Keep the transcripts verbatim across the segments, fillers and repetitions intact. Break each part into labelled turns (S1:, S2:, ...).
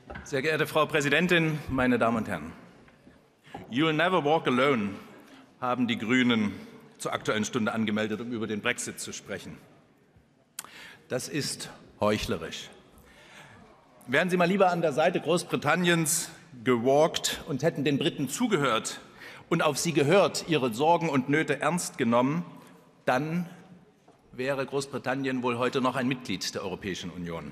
S1: Sehr geehrte Frau Präsidentin, meine Damen und Herren! You'll never walk alone, haben die Grünen zur Aktuellen Stunde angemeldet, um über den Brexit zu sprechen. Das ist heuchlerisch. Wären Sie mal lieber an der Seite Großbritanniens gewalkt und hätten den Briten zugehört und auf sie gehört, ihre Sorgen und Nöte ernst genommen, dann wäre Großbritannien wohl heute noch ein Mitglied der Europäischen Union.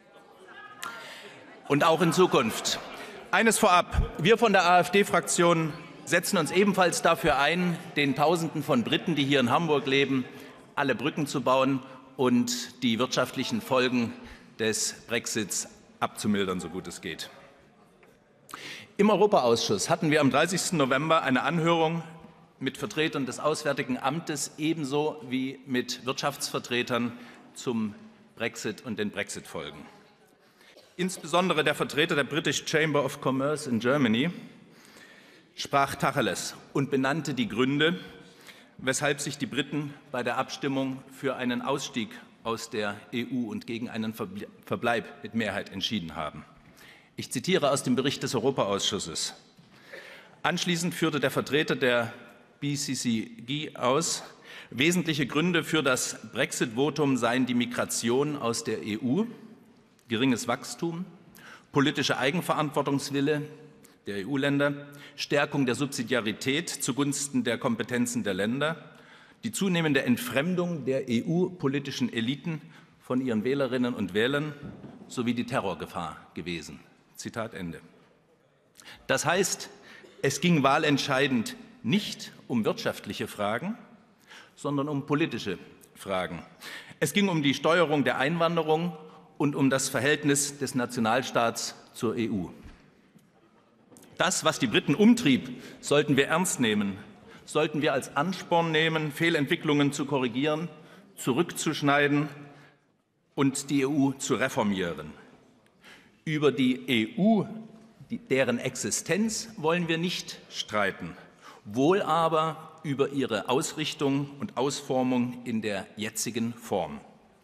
S1: Und auch in Zukunft. Eines vorab. Wir von der AfD-Fraktion setzen uns ebenfalls dafür ein, den Tausenden von Briten, die hier in Hamburg leben, alle Brücken zu bauen und die wirtschaftlichen Folgen des Brexits abzumildern, so gut es geht. Im Europaausschuss hatten wir am dreißigsten November eine Anhörung mit Vertretern des Auswärtigen Amtes ebenso wie mit Wirtschaftsvertretern zum Brexit und den Brexit-Folgen. Insbesondere der Vertreter der British Chamber of Commerce in Germany sprach Tacheles und benannte die Gründe, weshalb sich die Briten bei der Abstimmung für einen Ausstieg aus der E U und gegen einen Verbleib mit Mehrheit entschieden haben. Ich zitiere aus dem Bericht des Europaausschusses. Anschließend führte der Vertreter der B C C G aus, wesentliche Gründe für das Brexit-Votum seien die Migration aus der E U, geringes Wachstum, politische Eigenverantwortungswille der E U-Länder, Stärkung der Subsidiarität zugunsten der Kompetenzen der Länder, die zunehmende Entfremdung der E U-politischen Eliten von ihren Wählerinnen und Wählern sowie die Terrorgefahr gewesen. Zitat Ende. Das heißt, es ging wahlentscheidend nicht um wirtschaftliche Fragen, sondern um politische Fragen. Es ging um die Steuerung der Einwanderung und um das Verhältnis des Nationalstaats zur E U. Das, was die Briten umtrieb, sollten wir ernst nehmen, sollten wir als Ansporn nehmen, Fehlentwicklungen zu korrigieren, zurückzuschneiden und die E U zu reformieren. Über die E U, deren Existenz, wollen wir nicht streiten, wohl aber über ihre Ausrichtung und Ausformung in der jetzigen Form.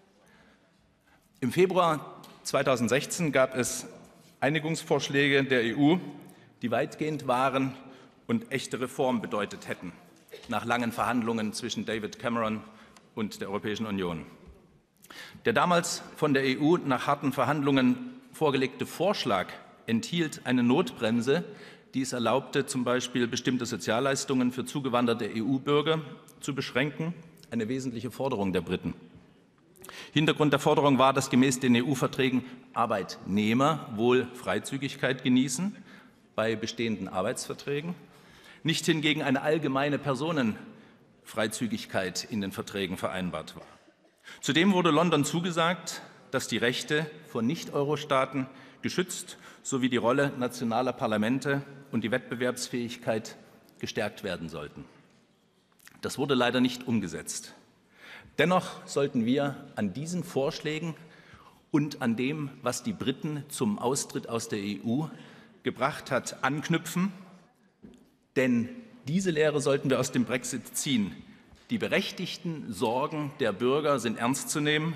S1: Im Februar zweitausendsechzehn gab es Einigungsvorschläge der E U, die weitgehend waren und echte Reform bedeutet hätten, nach langen Verhandlungen zwischen David Cameron und der Europäischen Union. Der damals von der E U nach harten Verhandlungen vorgelegte Vorschlag enthielt eine Notbremse, die es erlaubte, zum Beispiel bestimmte Sozialleistungen für zugewanderte E U-Bürger zu beschränken, eine wesentliche Forderung der Briten. Hintergrund der Forderung war, dass gemäß den E U-Verträgen Arbeitnehmer wohl Freizügigkeit genießen bei bestehenden Arbeitsverträgen, nicht hingegen eine allgemeine Personenfreizügigkeit in den Verträgen vereinbart war. Zudem wurde London zugesagt, dass die Rechte von Nicht-Euro-Staaten geschützt sowie die Rolle nationaler Parlamente und die Wettbewerbsfähigkeit gestärkt werden sollten. Das wurde leider nicht umgesetzt. Dennoch sollten wir an diesen Vorschlägen und an dem, was die Briten zum Austritt aus der E U gebracht hat, anknüpfen. Denn diese Lehre sollten wir aus dem Brexit ziehen. Die berechtigten Sorgen der Bürger sind ernst zu nehmen.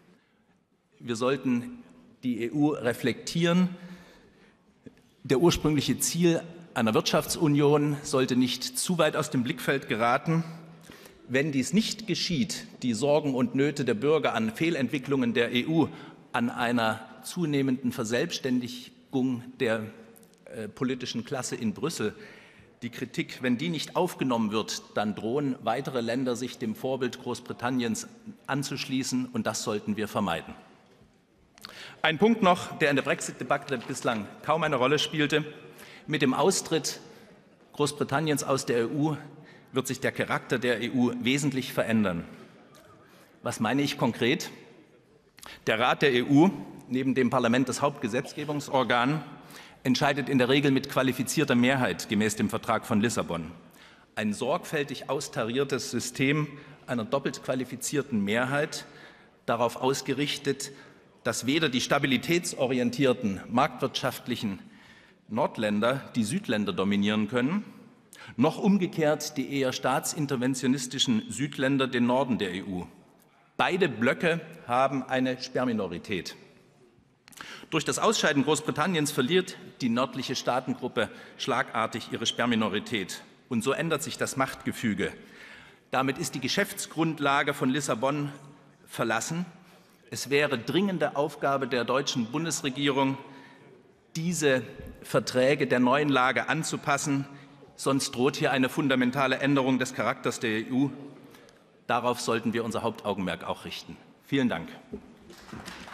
S1: Wir sollten die E U reflektieren. Der ursprüngliche Ziel einer Wirtschaftsunion sollte nicht zu weit aus dem Blickfeld geraten. Wenn dies nicht geschieht, die Sorgen und Nöte der Bürger an Fehlentwicklungen der E U, an einer zunehmenden Verselbstständigung der äh, politischen Klasse in Brüssel, die Kritik, wenn die nicht aufgenommen wird, dann drohen weitere Länder, sich dem Vorbild Großbritanniens anzuschließen, und das sollten wir vermeiden. Ein Punkt noch, der in der Brexit-Debatte bislang kaum eine Rolle spielte. Mit dem Austritt Großbritanniens aus der E U wird sich der Charakter der E U wesentlich verändern. Was meine ich konkret? Der Rat der E U, neben dem Parlament das Hauptgesetzgebungsorgan, entscheidet in der Regel mit qualifizierter Mehrheit gemäß dem Vertrag von Lissabon. Ein sorgfältig austariertes System einer doppelt qualifizierten Mehrheit, darauf ausgerichtet, dass weder die stabilitätsorientierten marktwirtschaftlichen Nordländer die Südländer dominieren können, noch umgekehrt die eher staatsinterventionistischen Südländer den Norden der E U. Beide Blöcke haben eine Sperrminorität. Durch das Ausscheiden Großbritanniens verliert die nördliche Staatengruppe schlagartig ihre Sperrminorität. Und so ändert sich das Machtgefüge. Damit ist die Geschäftsgrundlage von Lissabon verlassen. Es wäre dringende Aufgabe der deutschen Bundesregierung, diese Verträge der neuen Lage anzupassen. Sonst droht hier eine fundamentale Änderung des Charakters der E U. Darauf sollten wir unser Hauptaugenmerk auch richten. Vielen Dank.